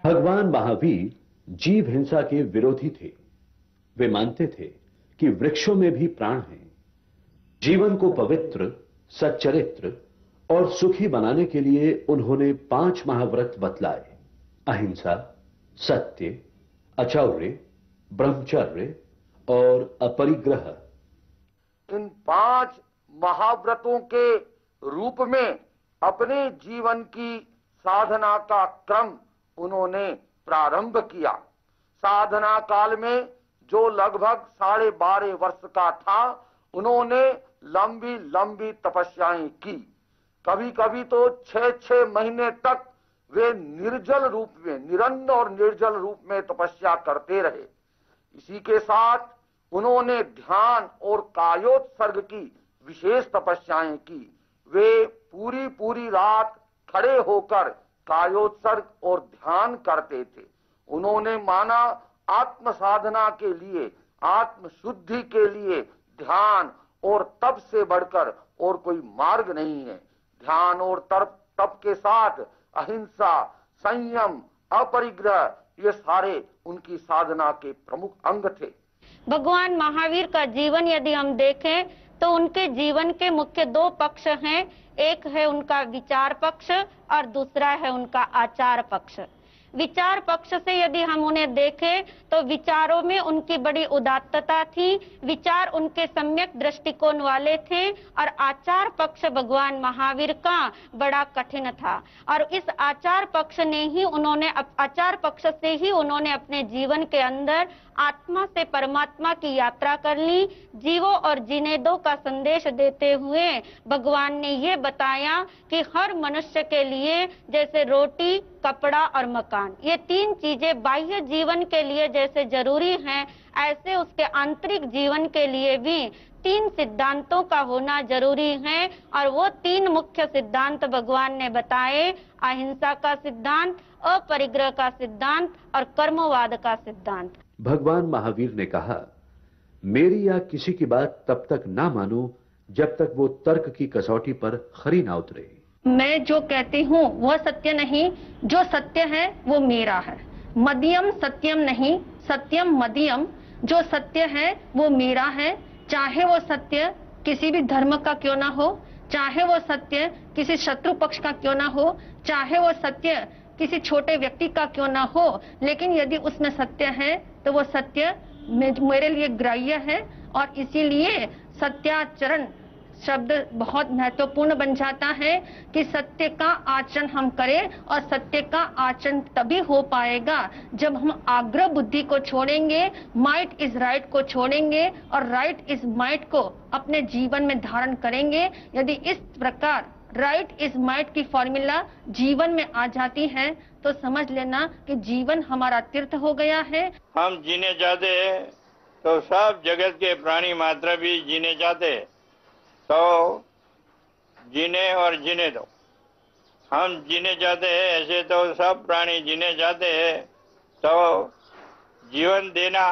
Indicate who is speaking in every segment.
Speaker 1: भगवान महावीर जीव हिंसा के विरोधी थे। वे मानते थे कि वृक्षों में भी प्राण है। जीवन को पवित्र, सच्चरित्र और सुखी बनाने के लिए उन्होंने 5 महाव्रत बतलाए: अहिंसा, सत्य, अचौर्य, ब्रह्मचर्य और अपरिग्रह।
Speaker 2: इन 5 महाव्रतों के रूप में अपने जीवन की साधना का क्रम उन्होंने प्रारंभ किया। साधना काल में जो लगभग 12.5 वर्ष का था, उन्होंने लंबी लंबी तपस्याएं की। कभी कभी तो 6-6 महीने तक वे निर्जल रूप में, निरंतर और निर्जल रूप में तपस्या करते रहे। इसी के साथ उन्होंने ध्यान और कायोत्सर्ग की विशेष तपस्याएं की। वे पूरी पूरी रात खड़े होकर कायोत्सर्ग और ध्यान करते थे। उन्होंने माना आत्म साधना के लिए, आत्म शुद्धि के लिए ध्यान और तप से बढ़कर और कोई मार्ग नहीं है। ध्यान और तप के साथ अहिंसा, संयम, अपरिग्रह, ये सारे उनकी साधना के प्रमुख अंग थे।
Speaker 3: भगवान महावीर का जीवन यदि हम देखें तो उनके जीवन के मुख्य 2 पक्ष हैं। एक है उनका विचार पक्ष और दूसरा है उनका आचार पक्ष। विचार पक्ष से यदि हम उन्हें देखें तो विचारों में उनकी बड़ी उदात्तता थी, विचार उनके सम्यक दृष्टिकोण वाले थे, और आचार पक्ष भगवान महावीर का बड़ा कठिन था। और इस आचार पक्ष से ही उन्होंने अपने जीवन के अंदर आत्मा से परमात्मा की यात्रा कर ली। जीवो और जीने दो का संदेश देते हुए भगवान ने ये बताया कि हर मनुष्य के लिए जैसे रोटी, कपड़ा और मकान, ये 3 चीजें बाह्य जीवन के लिए जैसे जरूरी हैं, ऐसे उसके आंतरिक जीवन के लिए भी 3 सिद्धांतों का होना जरूरी है। और वो 3 मुख्य सिद्धांत भगवान ने बताए: अहिंसा का सिद्धांत, अपरिग्रह का सिद्धांत और कर्मवाद का सिद्धांत।
Speaker 1: भगवान महावीर ने कहा, मेरी या किसी की बात तब तक ना मानो जब तक वो तर्क की कसौटी पर खरी ना उतरे।
Speaker 3: मैं जो कहती हूँ वो सत्य नहीं, जो सत्य है वो मेरा है। मध्यम सत्यम नहीं, सत्यम मध्यम। जो सत्य है वो मेरा है, चाहे वो सत्य किसी भी धर्म का क्यों ना हो, चाहे वो सत्य किसी शत्रु पक्ष का क्यों ना हो, चाहे वो सत्य किसी छोटे व्यक्ति का क्यों ना हो, लेकिन यदि उसमें सत्य है तो वो सत्य मेरे लिए ग्राह्य है। और इसीलिए सत्याचरण शब्द बहुत महत्वपूर्ण बन जाता है कि सत्य का आचरण हम करें, और सत्य का आचरण तभी हो पाएगा जब हम आग्रह बुद्धि को छोड़ेंगे, माइट इज राइट को छोड़ेंगे और राइट इज माइट को अपने जीवन में धारण करेंगे। यदि इस प्रकार राइट इज माइट की फॉर्मूला जीवन में आ जाती है तो समझ लेना कि जीवन हमारा तीर्थ हो गया है।
Speaker 4: हम जीने चाहते हैं तो सब जगत के प्राणी मात्र भी जीने चाहते हैं, तो जीने और जीने दो। हम जीने चाहते हैं ऐसे तो सब प्राणी जीने चाहते हैं, तो जीवन देना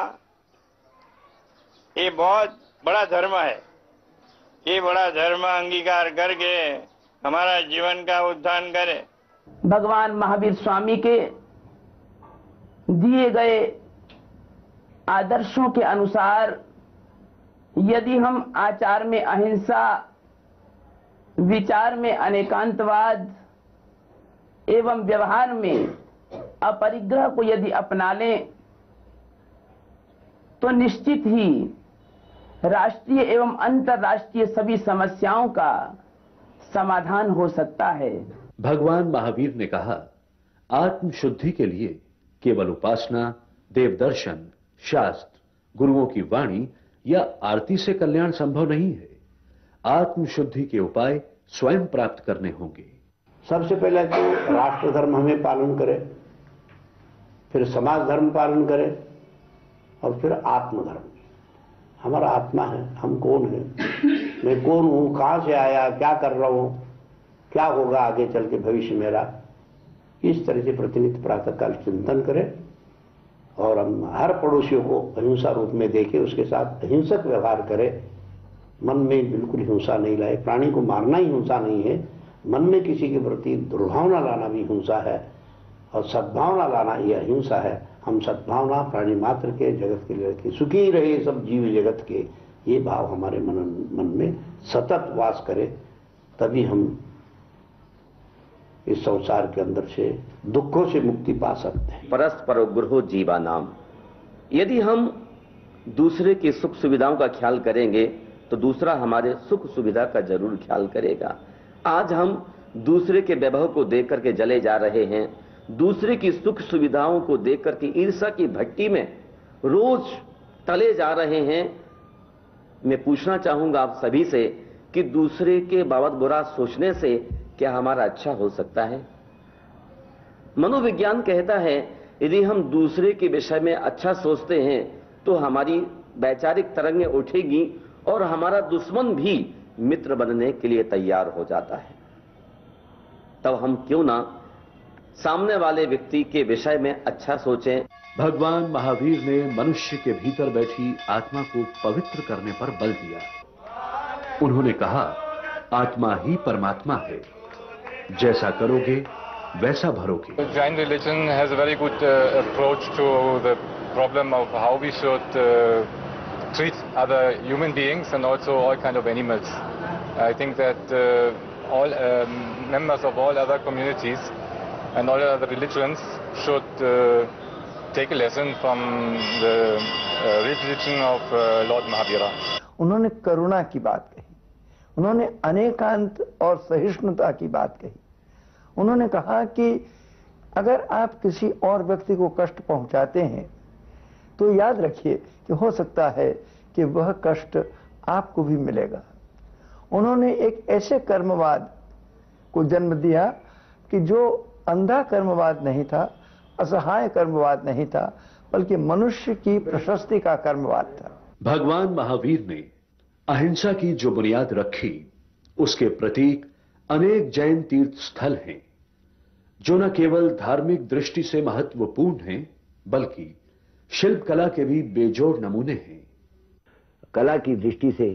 Speaker 4: ये बहुत बड़ा धर्म है। ये बड़ा धर्म अंगीकार करके हमारा जीवन का उत्थान करे।
Speaker 5: भगवान महावीर स्वामी के दिए गए आदर्शों के अनुसार यदि हम आचार में अहिंसा, विचार में अनेकांतवाद एवं व्यवहार में अपरिग्रह को यदि अपना लें तो निश्चित ही राष्ट्रीय एवं अंतर्राष्ट्रीय सभी समस्याओं का समाधान हो सकता है।
Speaker 1: भगवान महावीर ने कहा, आत्म शुद्धि के लिए केवल उपासना, देवदर्शन, शास्त्र, गुरुओं की वाणी या आरती से कल्याण संभव नहीं है। आत्म शुद्धि के उपाय स्वयं प्राप्त करने होंगे।
Speaker 6: सबसे पहले तो राष्ट्र धर्म हमें पालन करे, फिर समाज धर्म पालन करे और फिर आत्म धर्म। हमारा आत्मा है, हम कौन है, मैं कौन हूं, कहां से आया, क्या कर रहा हूं, क्या होगा आगे चल के भविष्य मेरा, इस तरह से प्रतिनित्य प्रातःकाल चिंतन करें और हम हर पड़ोसियों को अहिंसा रूप में देखें, उसके साथ अहिंसक व्यवहार करें। मन में बिल्कुल हिंसा नहीं लाए। प्राणी को मारना ही हिंसा नहीं है, मन में किसी के प्रति दुर्भावना लाना भी हिंसा है। और सद्भावना लाना यह अहिंसा है। हम सद्भावना प्राणी मात्र के, जगत के लिए रखें, सुखी रहे सब जीव जगत के, ये भाव हमारे मन में सतत वास करे, तभी हम इस संसार के अंदर से दुखों से मुक्ति पा सकते हैं।
Speaker 7: परस्पर गुरु जीवा नाम। यदि हम दूसरे की सुख सुविधाओं का ख्याल करेंगे तो दूसरा हमारे सुख सुविधा का जरूर ख्याल करेगा। आज हम दूसरे के वैभव को देख करके जले जा रहे हैं, दूसरे की सुख सुविधाओं को देख करके ईर्ष्या की भट्टी में रोज तले जा रहे हैं। मैं पूछना चाहूंगा आप सभी से कि दूसरे के बाबत बुरा सोचने से क्या हमारा अच्छा हो सकता है? मनोविज्ञान कहता है यदि हम दूसरे के विषय में अच्छा सोचते हैं तो हमारी वैचारिक तरंगें उठेगी और हमारा दुश्मन भी मित्र बनने के लिए तैयार हो जाता है। तब हम क्यों ना सामने वाले व्यक्ति के विषय में अच्छा सोचें।
Speaker 1: भगवान महावीर ने मनुष्य के भीतर बैठी आत्मा को पवित्र करने पर बल दिया। उन्होंने कहा, आत्मा ही परमात्मा है, जैसा करोगे वैसा भरोगे।
Speaker 8: Jain religion has a very good approach to the problem of how we should treat other human beings and also all kind of animals. I think that all members of all other communities and all other religions should take a lesson from the religion of Lord Mahavira.
Speaker 9: उन्होंने करुणा की बात कही, उन्होंने अनेकांत और सहिष्णुता की बात कही। उन्होंने कहा कि अगर आप किसी और व्यक्ति को कष्ट पहुंचाते हैं तो याद रखिए कि हो सकता है कि वह कष्ट आपको भी मिलेगा। उन्होंने एक ऐसे कर्मवाद को जन्म दिया कि जो अंधा कर्मवाद नहीं था, असहाय कर्मवाद नहीं था, बल्कि मनुष्य की प्रशस्ति का कर्मवाद था।
Speaker 1: भगवान महावीर ने अहिंसा की जो बुनियाद रखी, उसके प्रतीक अनेक जैन तीर्थ स्थल हैं, जो न केवल धार्मिक दृष्टि से महत्वपूर्ण हैं, बल्कि शिल्प कला के भी बेजोड़ नमूने हैं।
Speaker 10: कला की दृष्टि से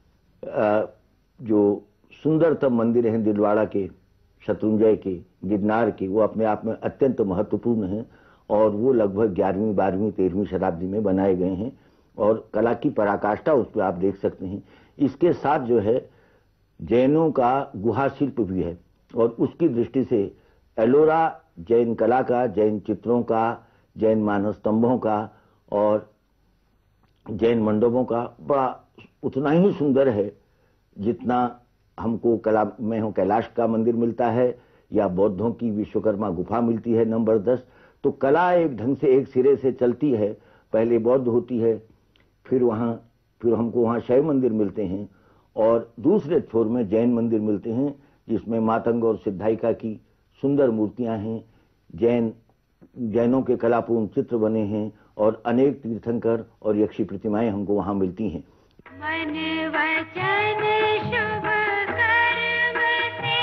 Speaker 10: जो सुंदरतम मंदिर हैं दिलवाड़ा के, शत्रुंजय के, गिरनार के, वो अपने आप में अत्यंत महत्वपूर्ण हैं और वो लगभग 11वीं, 12वीं, 13वीं शताब्दी में बनाए गए हैं और कला की पराकाष्ठा उस पर आप देख सकते हैं। इसके साथ जो है जैनों का गुहा शिल्प भी है और उसकी दृष्टि से एलोरा जैन कला का, जैन चित्रों का, जैन मानव स्तंभों का और जैन मंडपों का बड़ा उतना ही सुंदर है जितना हमको कला में हो कैलाश का मंदिर मिलता है या बौद्धों की विश्वकर्मा गुफा मिलती है नंबर 10। तो कला एक ढंग से एक सिरे से चलती है, पहले बौद्ध होती है, फिर हमको वहाँ शैव मंदिर मिलते हैं और दूसरे छोर में जैन मंदिर मिलते हैं जिसमें मातंग और सिद्धाइका की सुंदर मूर्तियां हैं, जैनों के कलापूर्ण चित्र बने हैं और अनेक तीर्थंकर और यक्षी प्रतिमाएं हमको वहां मिलती हैं।
Speaker 11: मन वचन शुभ कर्म से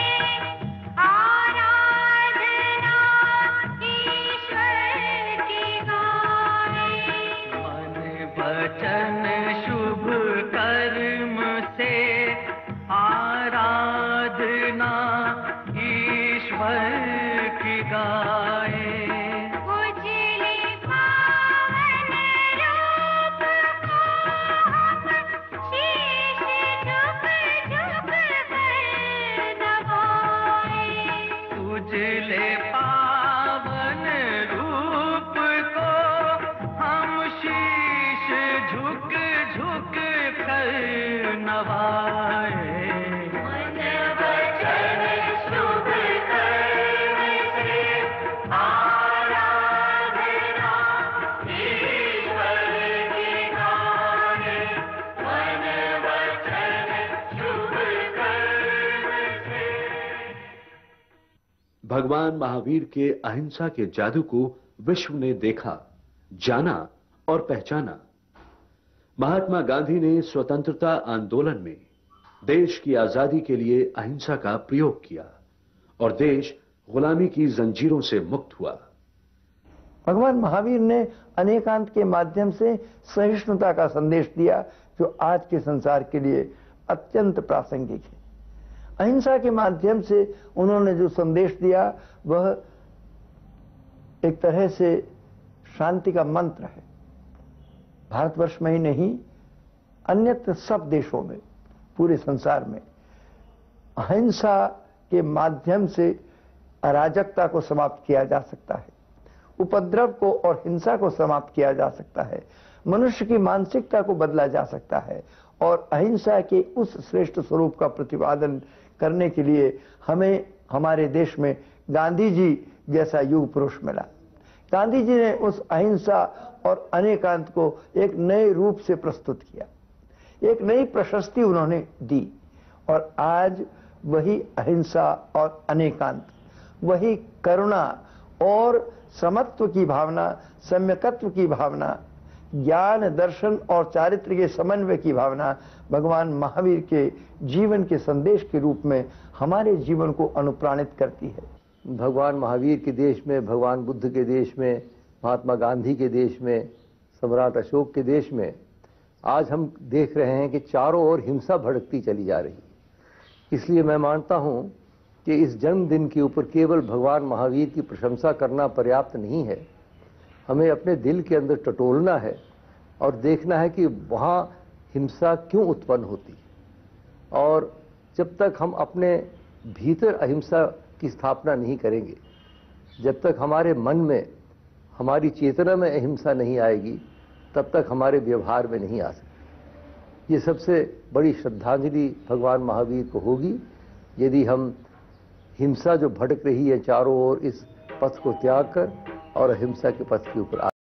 Speaker 11: आराधना ईश्वर की गाए।
Speaker 12: मन वचन शुभ कर्म से आराधना ईश्वर की गाए। उजले पावन रूप को हम शीश झुक झुक कर नवाए।
Speaker 11: मन वचन शुभ कर्म से आराधना ईश्वर की गाए। मन वचन शुभ कर्म से।
Speaker 1: भगवान महावीर के अहिंसा के जादू को विश्व ने देखा, जाना और पहचाना। महात्मा गांधी ने स्वतंत्रता आंदोलन में देश की आजादी के लिए अहिंसा का प्रयोग किया और देश गुलामी की जंजीरों से मुक्त हुआ।
Speaker 9: भगवान महावीर ने अनेकांत के माध्यम से सहिष्णुता का संदेश दिया जो आज के संसार के लिए अत्यंत प्रासंगिक है। अहिंसा के माध्यम से उन्होंने जो संदेश दिया वह एक तरह से शांति का मंत्र है। भारतवर्ष में ही नहीं, अन्यत्र सब देशों में, पूरे संसार में अहिंसा के माध्यम से अराजकता को समाप्त किया जा सकता है, उपद्रव को और हिंसा को समाप्त किया जा सकता है, मनुष्य की मानसिकता को बदला जा सकता है और अहिंसा के उस श्रेष्ठ स्वरूप का प्रतिपादन करने के लिए हमें हमारे देश में गांधी जी जैसा युग पुरुष मिला। गांधी जी ने उस अहिंसा और अनेकांत को एक नए रूप से प्रस्तुत किया, एक नई प्रशस्ति उन्होंने दी और आज वही अहिंसा और अनेकांत, वही करुणा और समत्व की भावना, सम्यकत्व की भावना, ज्ञान दर्शन और चारित्र के समन्वय की भावना भगवान महावीर के जीवन के संदेश के रूप में हमारे जीवन को अनुप्राणित करती है।
Speaker 13: भगवान महावीर के देश में, भगवान बुद्ध के देश में, महात्मा गांधी के देश में, सम्राट अशोक के देश में आज हम देख रहे हैं कि चारों ओर हिंसा भड़कती चली जा रही है। इसलिए मैं मानता हूं कि इस जन्मदिन के ऊपर केवल भगवान महावीर की प्रशंसा करना पर्याप्त नहीं है। हमें अपने दिल के अंदर टटोलना है और देखना है कि वहाँ हिंसा क्यों उत्पन्न होती है। और जब तक हम अपने भीतर अहिंसा की स्थापना नहीं करेंगे, जब तक हमारे मन में, हमारी चेतना में अहिंसा नहीं आएगी, तब तक हमारे व्यवहार में नहीं आ सकती। ये सबसे बड़ी श्रद्धांजलि भगवान महावीर को होगी यदि हम हिंसा जो भड़क रही है चारों ओर, इस पथ को त्याग कर और अहिंसा के पथ के ऊपर